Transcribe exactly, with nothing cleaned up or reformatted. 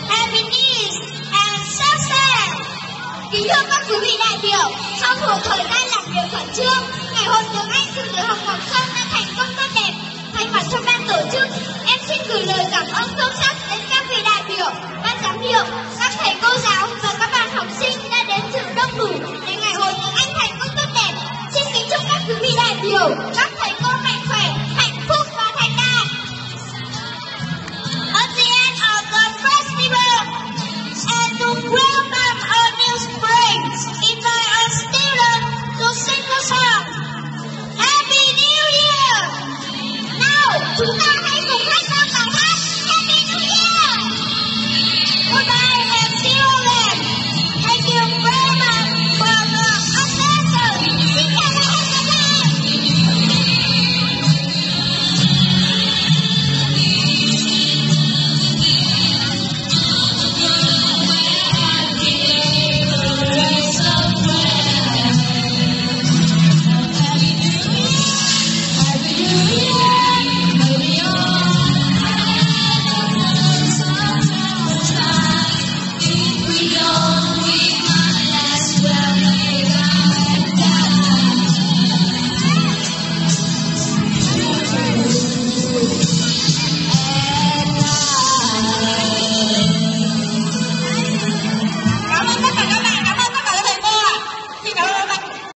happiness and success. Kính thưa các quý vị đại biểu, sau một thời gian làm việc khẩn trương, Ngày hội tiếng Anh trường tiểu học Ngọc Sơn đã thành công tốt đẹp. Thay mặt cho ban tổ chức, em xin gửi lời cảm ơn sâu sắc đến các vị đại biểu, ban giám hiệu, các thầy cô giáo và các bạn học sinh đã đến dự đông đủ để Ngày hội tiếng Anh thành công tốt đẹp. Xin kính chúc các quý vị đại biểu